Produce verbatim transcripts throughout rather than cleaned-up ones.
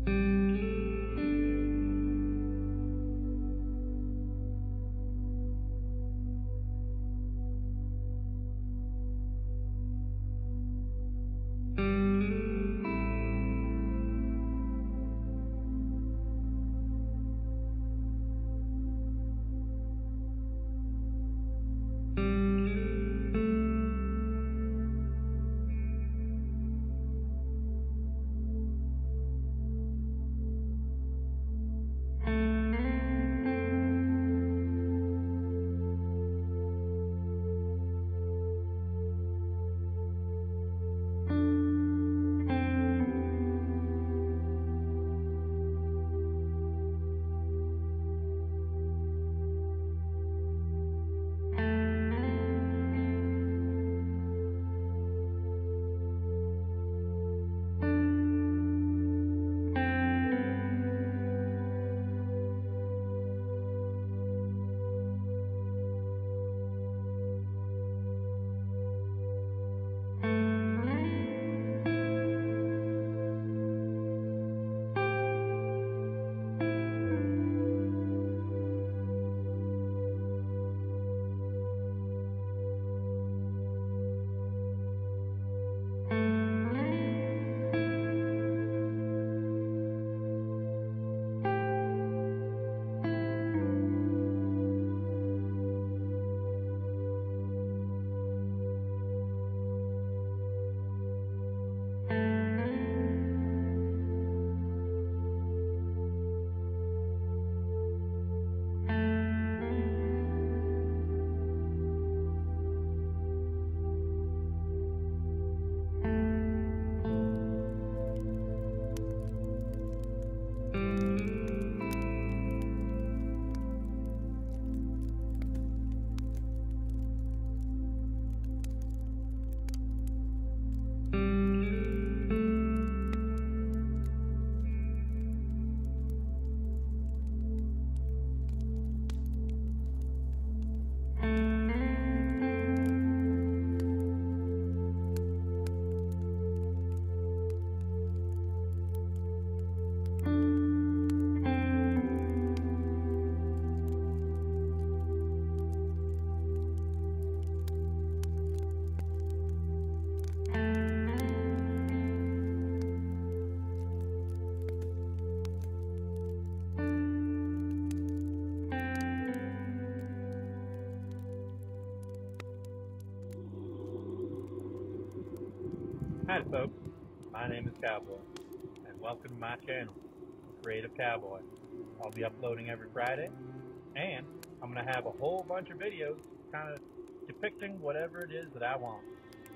Hi folks, my name is Cowboy, and welcome to my channel, Creative Cowboy. I'll be uploading every Friday, and I'm going to have a whole bunch of videos kind of depicting whatever it is that I want.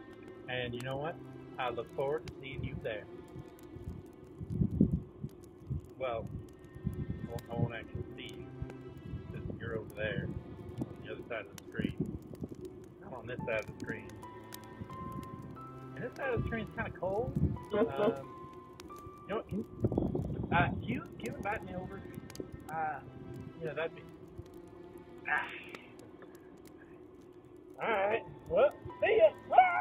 And you know what? I look forward to seeing you there. Well, I won't actually see you, because you're over there, on the other side of the screen. I'm on this side of the screen. And this side of the screen is kind of cold. Um, you know, can, uh, can you, can you invite me over? Uh, you know, that'd be... Ah. Alright, well, see ya! Ah!